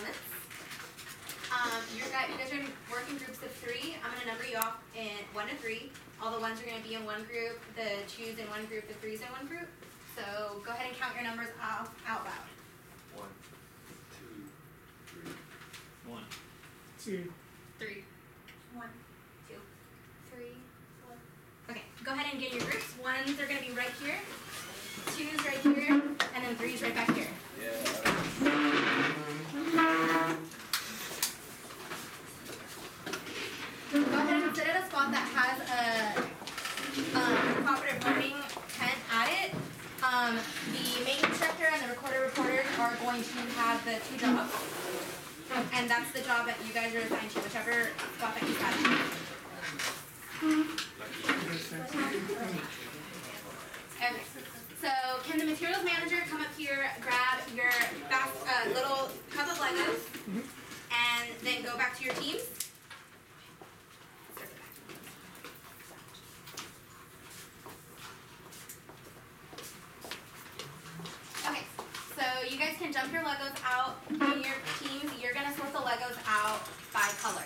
elements. You guys are going to work in groups of 3. I'm going to number you off in 1 to 3. All the 1s are going to be in one group, the 2s in one group, the 3s in one group. So go ahead and count your numbers out loud. 1, 2, 3. 1, 2, 3. 1, 2, 3, 4. Okay, go ahead and get your groups. 1s are going to be right here, 2s right here, and then 3s right back here. Go ahead and sit at a spot that has a cooperative learning tent at it. The main instructor and the reporters are going to have the 2 jobs. And that's the job that you guys are assigned to, whichever spot that you have. Okay. So can the materials manager come up here, grab your little cup of Legos, and then go back to your teams? Okay, so you guys can jump your Legos out in your teams. You're going to sort the Legos out by color.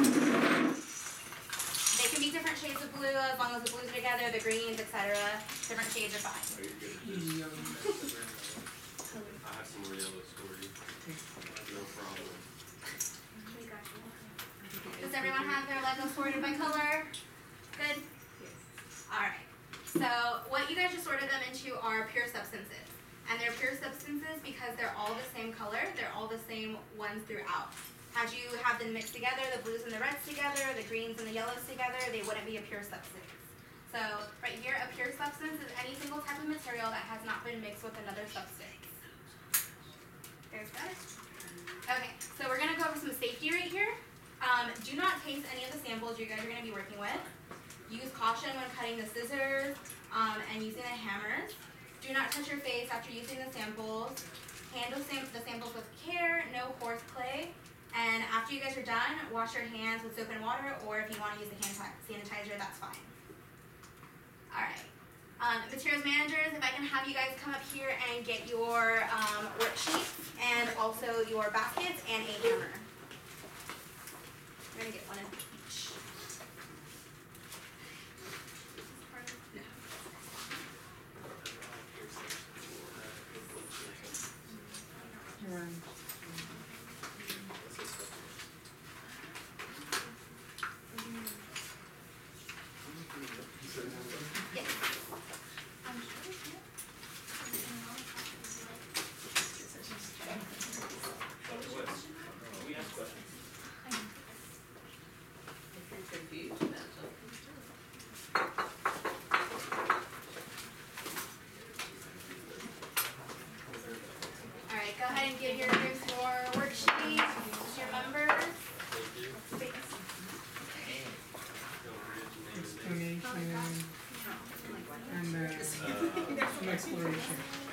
They can be different shades of blue as long as the blues are together, the greens, etc. Different shades are fine. Are you good at this? I have some more yellow stories. No problem. Does everyone have their Legos sorted by color? Good? Yes. Alright. So what you guys just sorted them into are pure substances. And they're pure substances because they're all the same color. They're all the same ones throughout. Had you have them mixed together, the blues and the reds together, the greens and the yellows together, they wouldn't be a pure substance. So right here, a pure substance is any single type of material that has not been mixed with another substance. There's that. Okay, so we're going to go over some safety right here. Do not taste any of the samples you guys are going to be working with. Use caution when cutting the scissors and using the hammers. Do not touch your face after using the samples. Handle the samples with care, no horseplay. And after you guys are done, wash your hands with soap and water, or if you want to use the hand sanitizer, that's fine. Alright. Materials managers, if I can have you guys come up here and get your worksheets and also your baskets and a hammer. We're going to get one of each. Alright, go ahead and give your groups your worksheets, your members. Explanation and some exploration.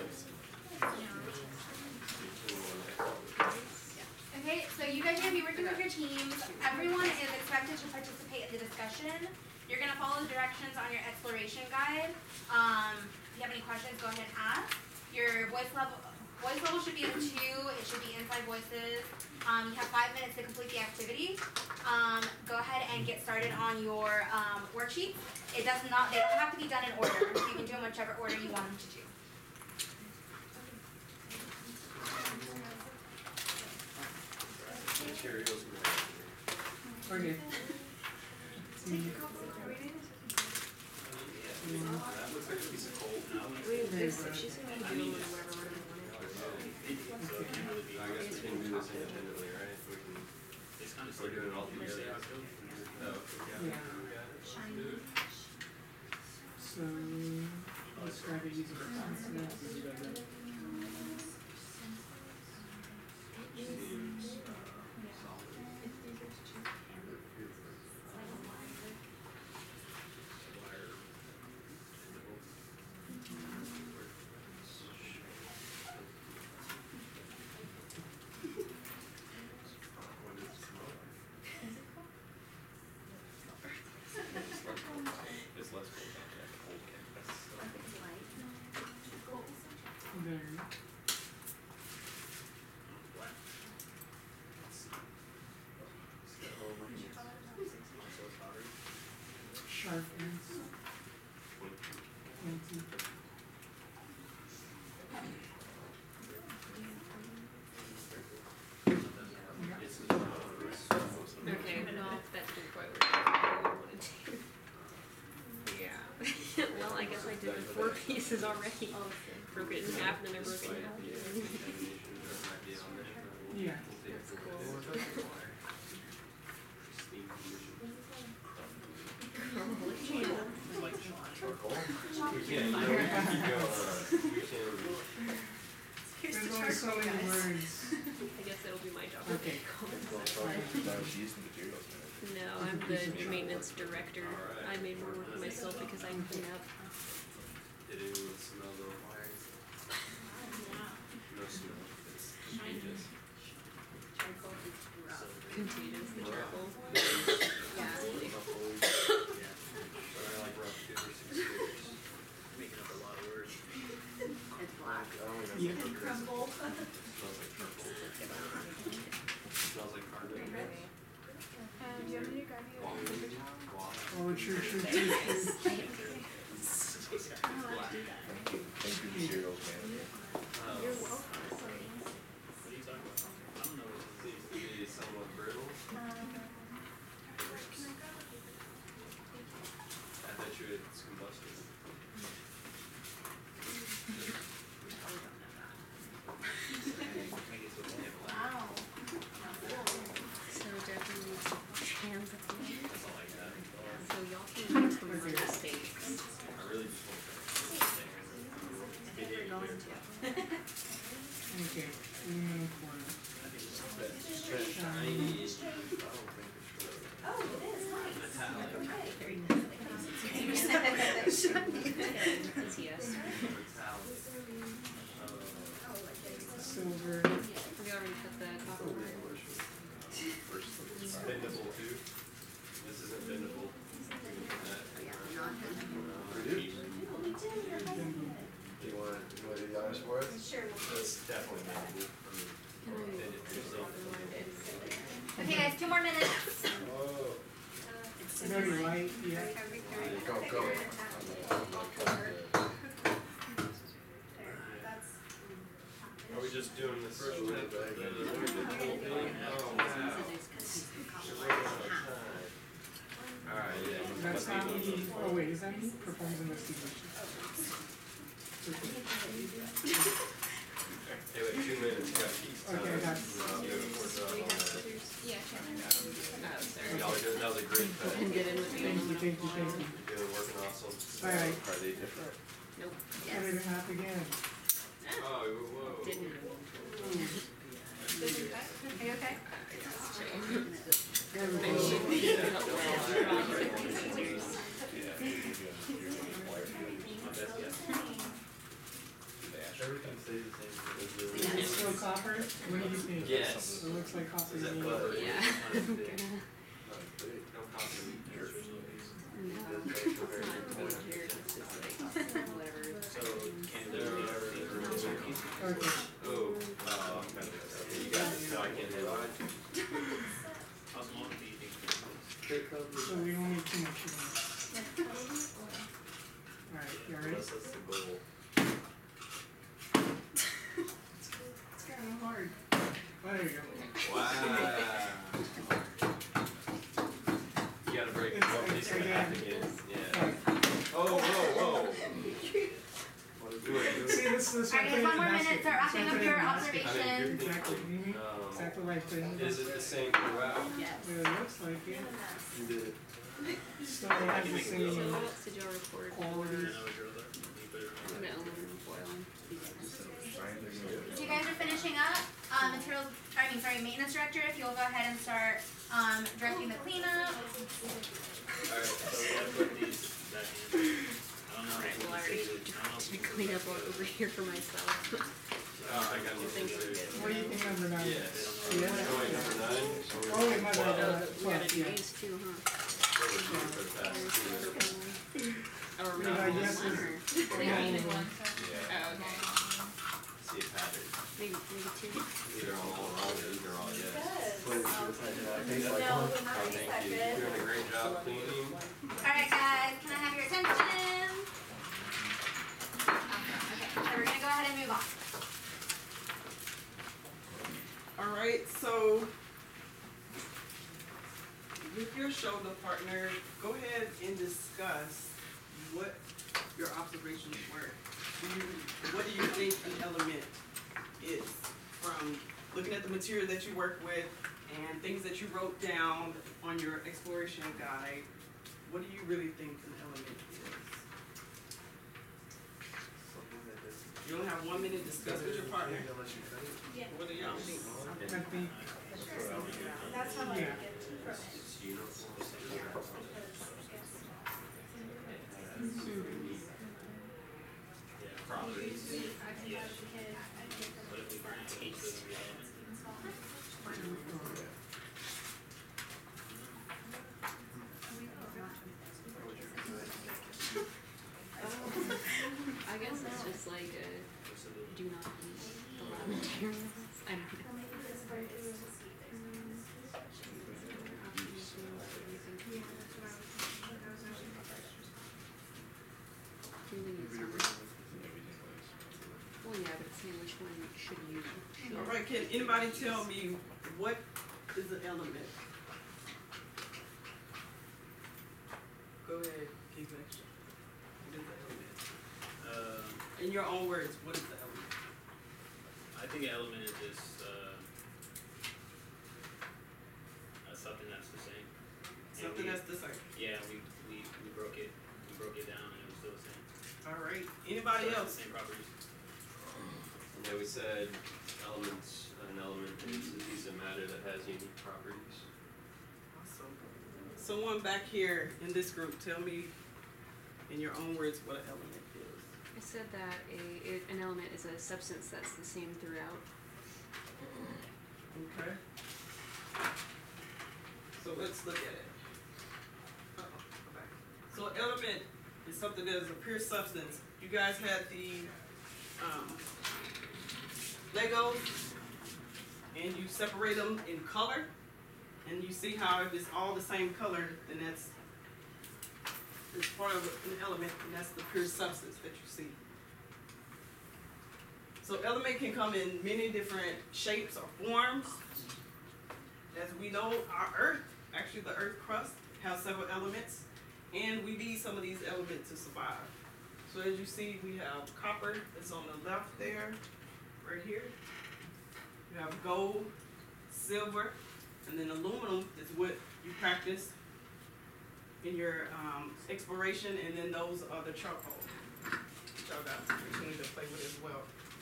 Okay, so you guys are going to be working with your teams. Everyone is expected to participate in the discussion. You're going to follow the directions on your exploration guide. If you have any questions, go ahead and ask. Your voice level should be at 2. It should be inside voices. You have 5 minutes to complete the activity. Go ahead and get started on your worksheets. They don't have to be done in order. You can do them whichever order you want them to do. Materials. Okay. That looks like a piece of coal. I guess we can do this independently, right? We're doing it all together. Yeah. So let's try to use it. It's less cold out there. Cold campus. The into 4 pieces already. Broke it in half and then they're broken in half. Yeah. That's cool. Here's There's the only so charcoal, many guys. words. I guess that'll be my job. Okay. No, I'm the maintenance director. I made more work for myself because I clean up. It didn't even smell though. No smell. It's contagious. Contagious, the charcoal. So I like rough 5 or 6 years. Making up a lot of words. It's black. Yeah. Crumble. Smells like charcoal. Smells like carbon. Do you want me to grab you a paper towel? Oh, true. Black. Thank you, cereals, man. You're welcome. What are you talking about? I don't know. Seems to be somewhat brittle. I bet you it's combusted. Wow. So definitely hands up. That's all I got. So y'all can make some more mistakes. I really just want to behave here. Okay. Aluminum foil. Shiny. Oh, it is, nice. Metallic. It's yes. Metallic. Silver. We already put the copper wire. It's bendable too. This isn't bendable. Do you want to do the honors for us? Sure. It's definitely bendable. I mean, bend it to yourself. Okay, guys, 2 more minutes. Oh. It's very light, yeah. Go. Are we just doing the first step of the whole thing? Oh, wow. We're running out of time. Alright, yeah. That's not me. Oh wait, is that me? Performance investigation. Hey, wait, 2 minutes, you got peace time. Okay, that's- I'll do it before the- Oh, sorry. Y'all are good, that was a great cut. And get in with Thank you. You're working awesome. Alright, Are they different? Nope. cut it in half again. Oh, whoa. Didn't. Are you okay? There we I go. should be Yeah. helpful. My best guess. Everything stays the Is same. it still copper? What do you think? Yes. It looks like copper. Is that to me. butter? Yeah. Don't copy me. No, it's not weird. It's just like whatever. Okay. Oh, okay, you got it. No, I can't do it. So we don't need too much of this. Alright, you ready? Unless that's the goal. It's kind of hard. Oh, there you go. Wow. You gotta break It's- one piece in it's half again. again. Yeah. Alright. Oh, whoa. Do it. See, this is Alright, guys, 1 more minute. Start wrapping up your I mean, observations. you're Exactly. thinking, Mhm. Exactly right. Put it in the is it the same throughout? It looks like it. You did it. Still has the So same what else did y'all record for qualities. the aluminum foil? So you guys are finishing up. Maintenance director, if you'll go ahead and start directing the cleanup. Alright, so we have put these back in. Alright, well I already did clean up all over here for myself. I got this. Thanks for good. What do you think number 9? Yes. Yeah. Oh, wait, number 9? Oh, wait, my bad. We gotta do Yeah. these too, huh? What would you put that? There's the purple one. Oh, are we Yeah, doing yes, one it's- or? Yeah. Oh, okay. See a pattern. Maybe two. Either all wrong or either all yes. No, Oh, thank you. You're doing a great job cleaning. Alright, guys, can I have your attention? Okay, so we're gonna go ahead and move on. Alright, so with your shoulder partner, go ahead and discuss what your observations were. What do you think an element is? From looking at the material that you work with and things that you wrote down on your exploration guide, what do you really think an element is? You only have 1 minute to discuss with your partner. What do y'all think? I think, That's how I Yeah. get to I guess it's just like do not eat the lab materials. I don't know. Well, yeah, but it's saying which one should you choose. All right, can anybody tell me what is an element? Go ahead, keep it. What is an element? In your own words, what is the element? I think an element is just something that's the same. And Something that's the same. Yeah, we broke it down and it was still the same. All right, anybody So it has else? the same properties. Yeah, we said an element is a piece of matter that has unique properties. Awesome. Someone back here in this group, tell me in your own words what an element is. I said that an element is a substance that's the same throughout. Okay. So let's look at it. Uh-oh, go back. So an element is something that is a pure substance. You guys had the Legos, and you separate them in color, and you see how if it's all the same color, then it's part of an element, and that's the pure substance that you see. So element can come in many different shapes or forms. As we know, our Earth, actually the Earth crust, has several elements, and we need some of these elements to survive. So as you see, we have copper that's on the left there, right here. You have gold, silver, and then aluminum is what you practice in your exploration, and then those are the charcoal, which y'all got the opportunity to play with as well.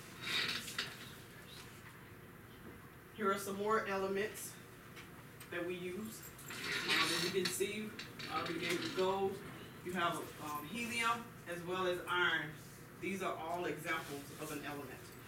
Here are some more elements that we use. As you can see, we gave you gold. You have helium as well as iron. These are all examples of an element.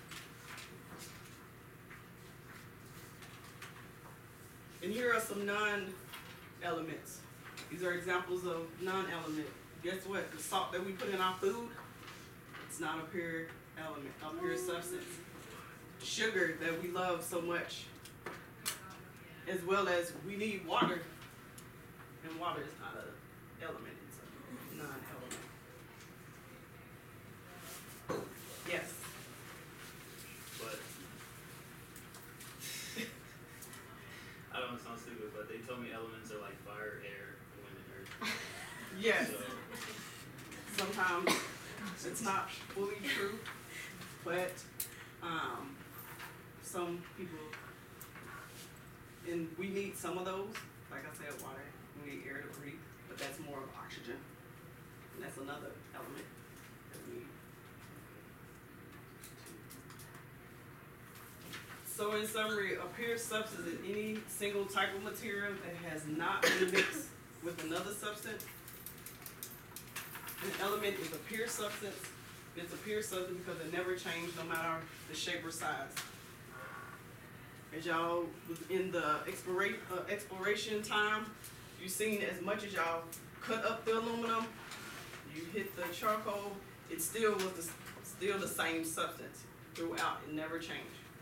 And here are some non-elements. These are examples of non-element. Guess what? The salt that we put in our food, it's not a pure element, a pure substance. Sugar that we love so much, as well as we need water, and water is not an element, it's a non-element. Yes. But I don't want to sound stupid, but they told me elements are like fire, air, wind, and earth. Yes. So Sometimes it's not fully true, but some people, and we need some of those. Like I said, water, we need air to breathe, but that's more of oxygen, and that's another element that we need. So in summary, a pure substance is any single type of material that has not been mixed with another substance. An element is a pure substance. It's a pure substance because it never changed no matter the shape or size. As y'all was in the exploration time, you seen as much as y'all cut up the aluminum, you hit the charcoal, it still was still the same substance throughout. It never changed.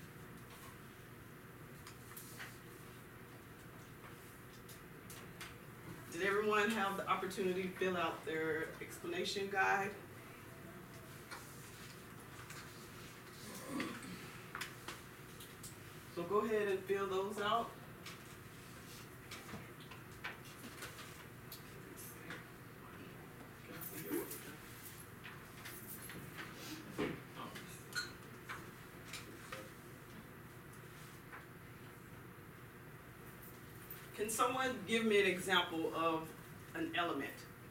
Did everyone have the opportunity to fill out their explanation guide? So go ahead and fill those out. Can someone give me an example of an element?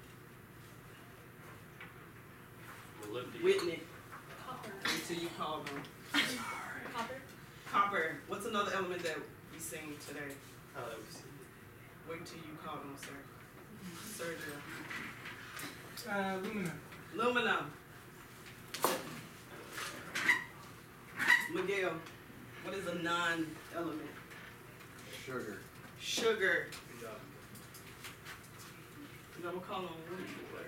Molybdenum. Whitney, Copper. until you call them. Copper. Copper. What's another element that we seen today? Oh, that was. Wait till you call them, sir. Sergio. Aluminum. Aluminum. Miguel, what is a non-element? Sugar. Sugar. Good job. You know, we'll call them Woody.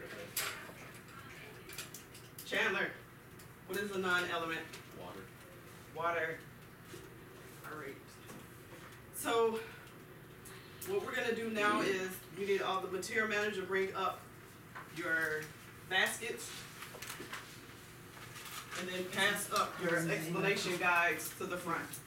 Chandler, what is a non-element? Water. Water. Alright. So, what we're gonna do now is, we need all the material manager to bring up your baskets. And then pass up your explanation guides to the front.